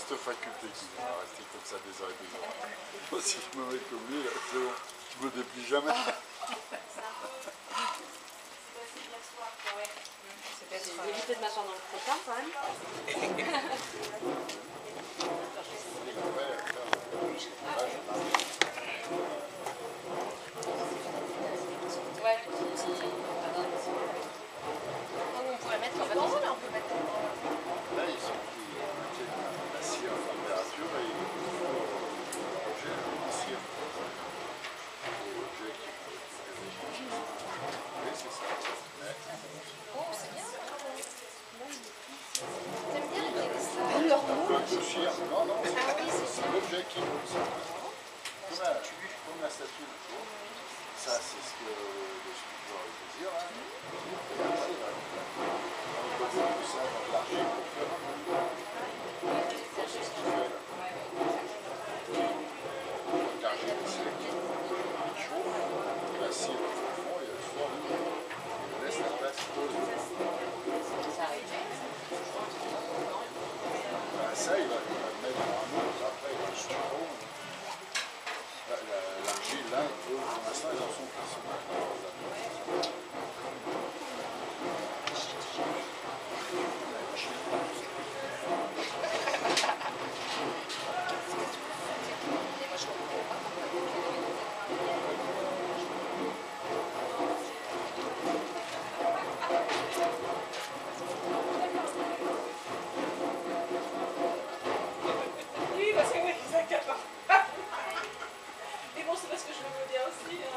cette faculté qui va rester comme ça des heures et des heures. Moi, si je me mets comme lui, là, c'est bon, je me déplie jamais. J'ai évité de m'asseoir dans le prochain quand même. Ouais, on pourrait mettre en bâton, là on peut mettre. Là, ils sont qui maintiennent la cire à température et ils font l'objet de cire. L'objet qui oui, c'est ça. Oh, c'est bien. T'aimes bien les dessins? Comme le cire. Non, non, Ah oui, c'est l'objet qui roule. Comme la statue. Ça, c'est ce que le sculpteur veut dire. Et après, on peut faire tout ça dans l'argile pour faire c'est ce qu'il fait là. L'argile, c'est il chauffe, la cire au fond et elle forme. Il laisse la place pose. Ça, il va le mettre dans un autre, après il va le chauffer. L'argile là, pour l'instant, ils en sont plus. Oui, parce que oui, ça accapare. Mais bon, c'est parce que je le veux bien aussi. Hein,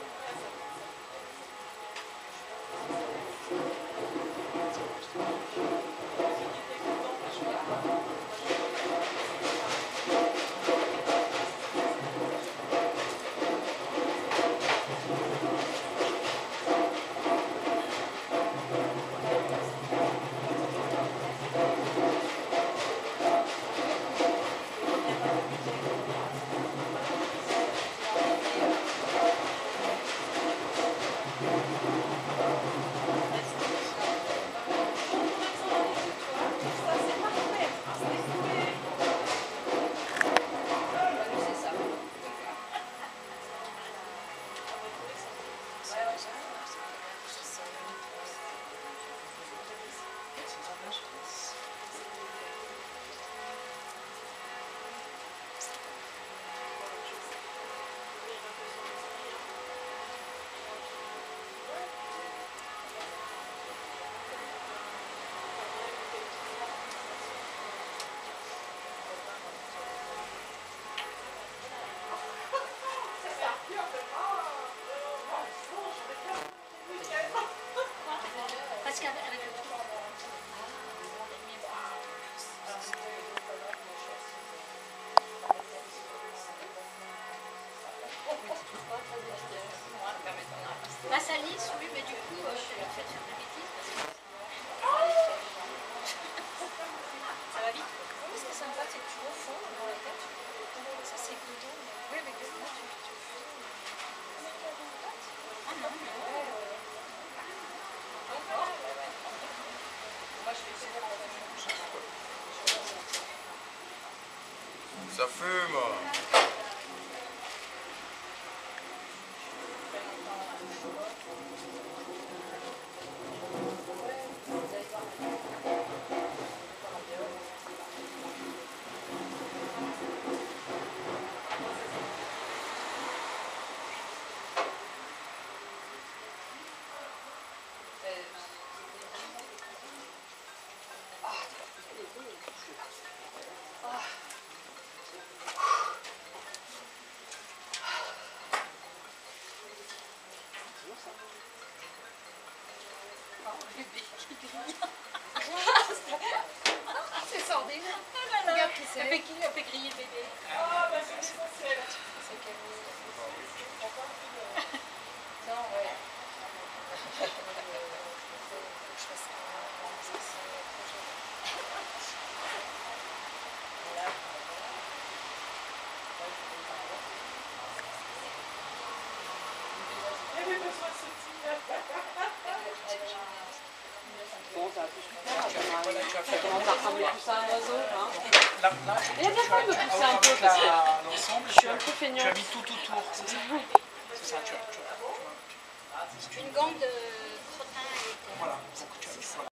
Parce qu'avec le bah ça lisse, oui, mais du coup, je suis en fait faire des bêtises parce que... Ça va vite. Oui, ce qui est sympa, c'est que tu refonds dans la tête. Ça c'est coudon. Oui, avec des mots, tu fais... Ah non, non. Moi, je fais Ça fume. c'est sordide. Regarde qui c'est. Elle fait griller le bébé. ah, bah c'est l'essentiel. C'est Camille. Non, ouais. Il y avait besoin de ce type. Bon, ça va plus super. Ça commence à ressembler plus à un oiseau. Hein. là, Il y a des fois, on peut pousser un peu, avec parce que l'ensemble, je suis un peu tu feignante. as mis tout autour, c'est ça? C'est ça, Une gangue de crottin et de... voilà. Donc, tu as mis, voilà.